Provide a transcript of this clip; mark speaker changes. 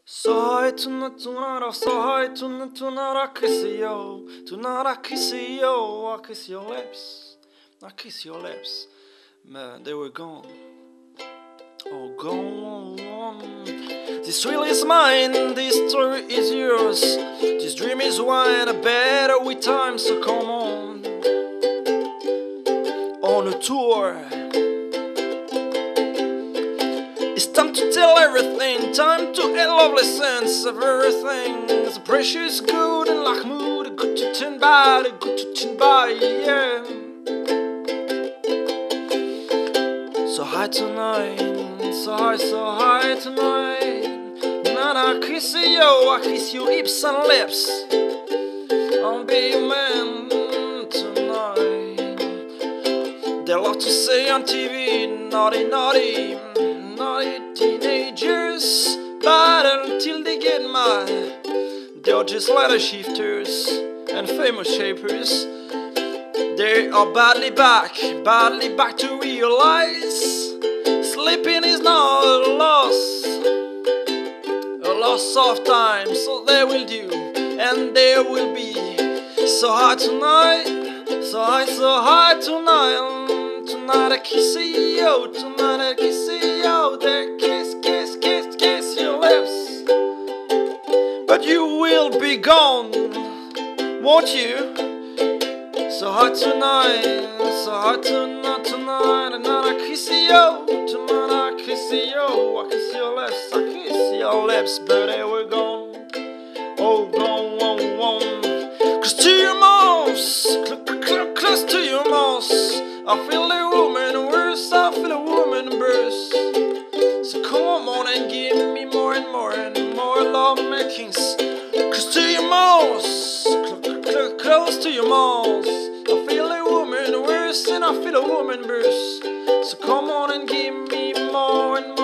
Speaker 1: Så high tonight, so high tonight, I kiss you. Tonight I kiss you, I kiss your lips. I kiss your lips. Man, they were gone. Oh, gone. This thrill is mine, this story is yours. This dream is wine, a better with time, so come on. On a tour. It's time to tell everything, time to a lovely sense of everything. It's a precious good and like mood, good to turn by, good to turn by, yeah. So high tonight, so high tonight. Tonight I kiss you, I kiss your lips and lips. I'll be your man tonight. They love to say on TV, naughty, naughty. Naughty teenagers, but until they get mad, they're just ladder shifters and famous shapers. They are badly back to realize sleeping is not a loss of time. So they will do, and they will be so high tonight, so high tonight. Tonight I kiss you, tonight I kiss you, there kiss your lips. But you will be gone, won't you? So high tonight, tonight I kiss you, tonight I kiss you, I kiss your lips, I kiss your lips, but they were gone, oh gone. Close to your mouth, close to your mouth. I feel a woman worse, I feel a woman burst. So come on and give me more and more love makings. Close to your mouth, close to your mouth. I feel a woman worse and I feel a woman burst. So come on and give me more and more.